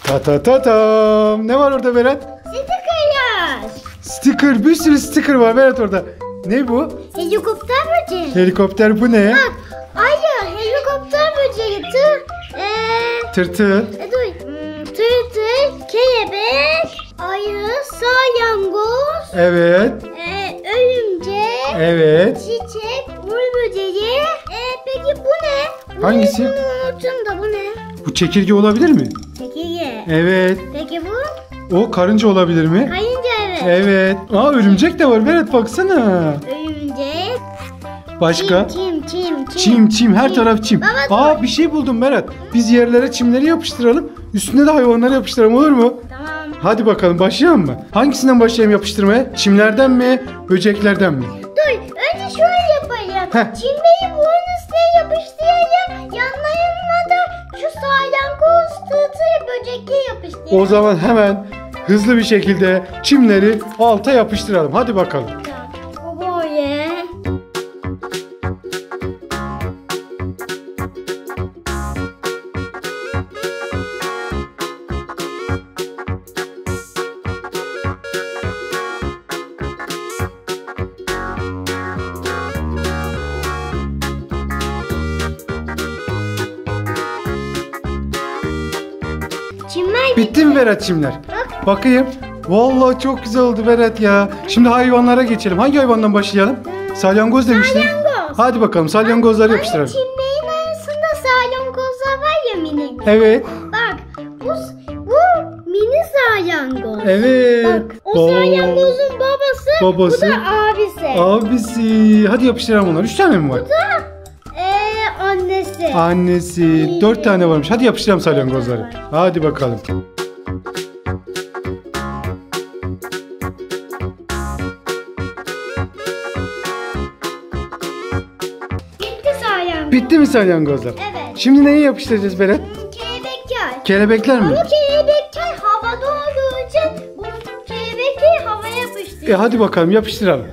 Ta ta ta tam. Ne var orada Berat? Stickerlar. Sticker, bir sürü sticker var Berat orada. Ne bu? Helikopter böceği. Helikopter, bu ne? Bak. Hayır, helikopter böceği. Tırtıl. Tırtıl, kelebek, ayı, salyangoz. Evet. Örümcek. Evet. Çiçek, uğur böceği. Peki bu ne? Hangisi? Bunu unuttum da bu ne? Bu çekirge olabilir mi? Çekirge. Evet. Peki bu? O karınca olabilir mi? Karınca, evet. Evet. Aa, örümcek de var Berat, baksana. Örümcek. Başka? Çim. Çim. Her taraf çim. Baba, Aa, bir şey buldum Berat. Biz yerlere çimleri yapıştıralım. Üstüne de hayvanları yapıştıralım, olur mu? Tamam. Hadi bakalım, başlayalım mı? Hangisinden başlayalım yapıştırmaya? Çimlerden mi? Böceklerden mi? Dur. Önce şöyle yapalım. Heh. Çimleri bunun üstüne yapıştıralım. Yanlarına da şu salyangoz, tırtıl, böcekleri yapıştıralım. O zaman hemen hızlı bir şekilde çimleri alta yapıştıralım. Hadi bakalım. Bu böyle. Çimler Bitti mi Berat çimler? Bakayım. Vallahi çok güzel oldu Berat ya. Şimdi hayvanlara geçelim. Hangi hayvandan başlayalım? Salyangoz demiştin. Salyangoz. Hadi bakalım, salyangozları yapıştıralım. Çimlerin arasında salyangozlar var ya, minik. Evet. Bak bu mini salyangoz. Evet. Bak o salyangozun babası, bu da abisi. Abisi. Hadi yapıştıralım onları. 3 tane mi var? Bu da annesi. Annesi. 4 tane varmış. Hadi yapıştıralım salyangozları. Hadi bakalım. Bitti salyangoz. Bitti mi salyangozlar? Evet. Şimdi neyi yapıştıracağız Berat? Kelebekler. Kelebekler mi? Ama kelebekler havada olduğu için bu kelebekleri havaya yapıştırıyor. Hadi bakalım, yapıştıralım.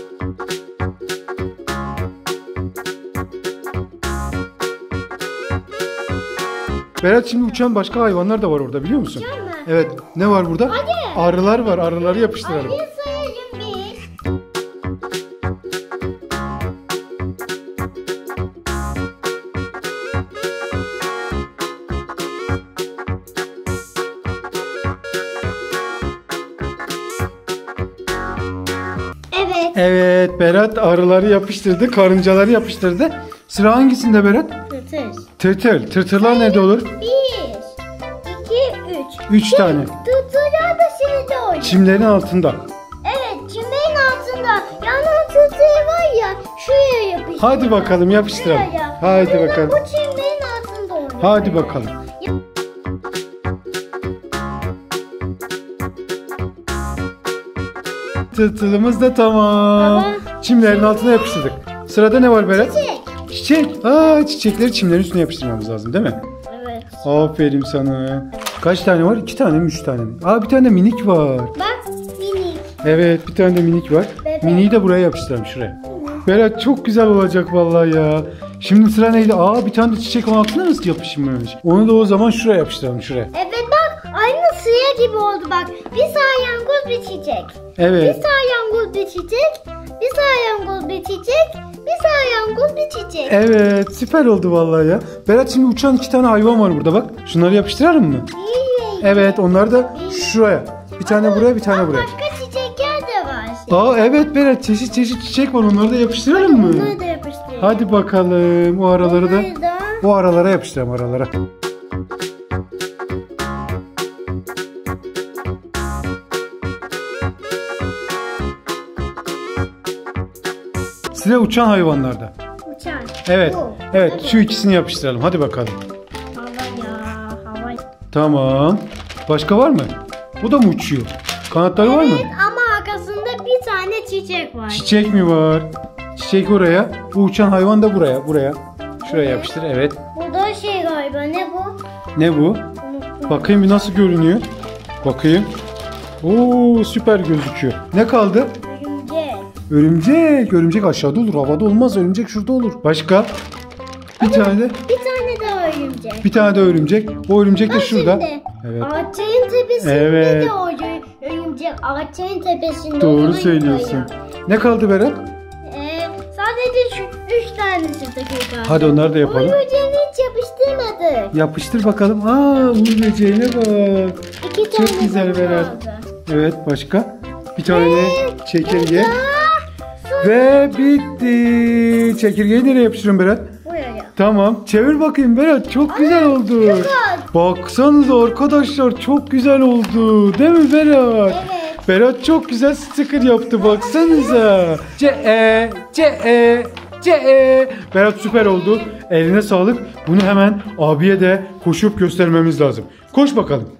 Berat, şimdi uçan başka hayvanlar da var orada, biliyor musun? Uçan mı? Evet. Ne var burada? Hadi. Arılar var. Arıları yapıştıralım. Bir sayayım biz. Evet. Evet, Berat arıları yapıştırdı. Karıncaları yapıştırdı. Sıra hangisinde Berat? Tırtır. Tırtıl. Tırtıllar nerede olur? 1, 2, 3. 3 tane. Tırtırlar da şeyde oynuyor. Çimlerin altında. Evet, çimenin altında. Yani o tırtırı var ya, şuraya yapıştır. Hadi bakalım, yapıştıralım. Şuraya. Hadi Şurada bakalım. Bu çimenin altında oynuyor. Hadi bakalım. Tırtılımız da tamam. Tamam. Çimlerin altına yapıştırdık. Sırada ne var Berat? Çiçek. Çiçek. Aa, çiçekleri çimlerin üstüne yapıştırmamız lazım, değil mi? Evet. Aferin sana. Kaç tane var? 2 tane mi, 3 tane mi? Aa, bir tane de minik var. Bak, minik. Evet, bir tane de minik var. Bebek. Miniyi de buraya yapıştıralım, şuraya. Berat, çok güzel olacak vallahi ya. Şimdi sıra neydi? Aa, bir tane de çiçek onun altına nasıl yapışmış? Onu da o zaman şuraya yapıştıralım, şuraya. Evet bak, aynı sıra gibi oldu bak. Bir salyangoz, bir çiçek. Evet. Bir salyangoz, bir çiçek. Bir salyangoz, bir çiçek. Bir salyangoz, bir çiçek. Evet, süper oldu vallahi ya. Berat, şimdi uçan 2 tane hayvan var burada bak. Şunları yapıştıralım mı? İyi. Evet, onlar da şuraya. Bir tane buraya, bir tane buraya. Başka çiçekler de var. Aa, evet Berat, çeşit çeşit çiçek var. Onları da yapıştıralım mı? Bunları da yapıştıralım. Hadi bakalım. O araları da Bunları da. o aralara yapıştıralım, aralara. Sıra uçan hayvanlarda. Uçan. Evet. Bu. Evet, Hadi. şu ikisini yapıştıralım. Hadi bakalım. Hava ya. Hava. Tamam. Başka var mı? Bu da mı uçuyor? Kanatları var mı? Evet ama arkasında bir tane çiçek var. Çiçek mi var? Çiçek oraya. Bu uçan hayvan da buraya. Buraya. Şuraya yapıştır. Evet. Bu da şey galiba, ne bu? Ne bu? Unuttum. Bakayım bir nasıl görünüyor. Bakayım. Oo, süper gözüküyor. Ne kaldı? Örümcek. Örümcek. Örümcek aşağıda olur. Havada olmaz. Örümcek şurada olur. Başka? Bir tane de. Bir tane daha örümcek. Bir tane de örümcek. O örümcek de Bak şurada. şimdi, Evet. Ağaçların tepesinde Evet. de o örümcek. Ağaçların tepesinde. Doğru onun söylüyorsun. koyuyor. Ne kaldı Berat? Sadece şu 3 tanesi takıyor. Hadi onları da yapalım. Uğur böceğini hiç yapıştırmadık. Yapıştır bakalım. Uğur böceğine bak. 2 tane Çok güzel kaldı. Berat. Evet, başka? Bir tane çekirge. Burada Ve bitti. Çekirgeyi nereye yapıştırıyorum Berat? buraya. Tamam. Çevir bakayım Berat. Çok güzel oldu. güzel. Baksanıza arkadaşlar, çok güzel oldu. Değil mi Berat? Evet. Berat çok güzel sticker yaptı. Baksanıza. Berat süper oldu. Eline sağlık. Bunu hemen abiye de koşup göstermemiz lazım. Koş bakalım.